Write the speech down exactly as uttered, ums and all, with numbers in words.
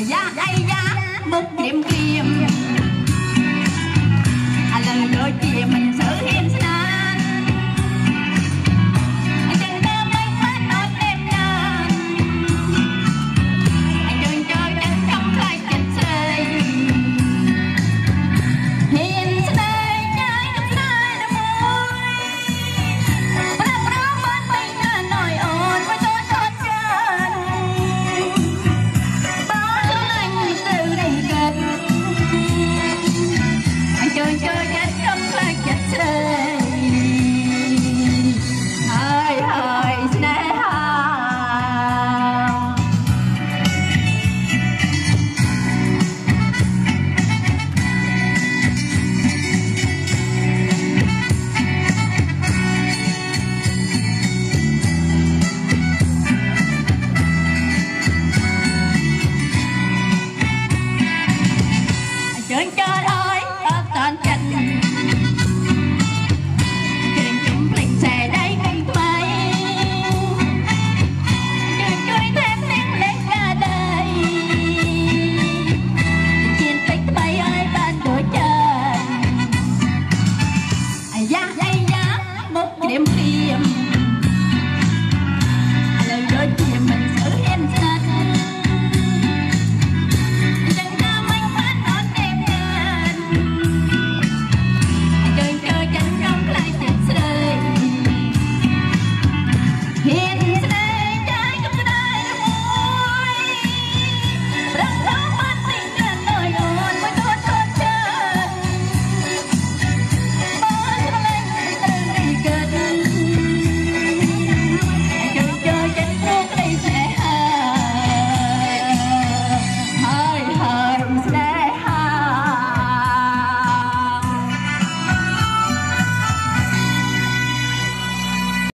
giá ai giá một điểm kiềm à lần đôi chia mình sở hiên san anh chân ta mấy phát nói em nàn anh đừng cho chân không khai chân xây hiên san ơi nhai đâm sai đâm môi và đâm ráo bên tay ngà nổi ồn với tôi cho chân bao cho anh từ đây gần anh chơi chơi chết không khai chết xây hơi hơi snare chơi chơi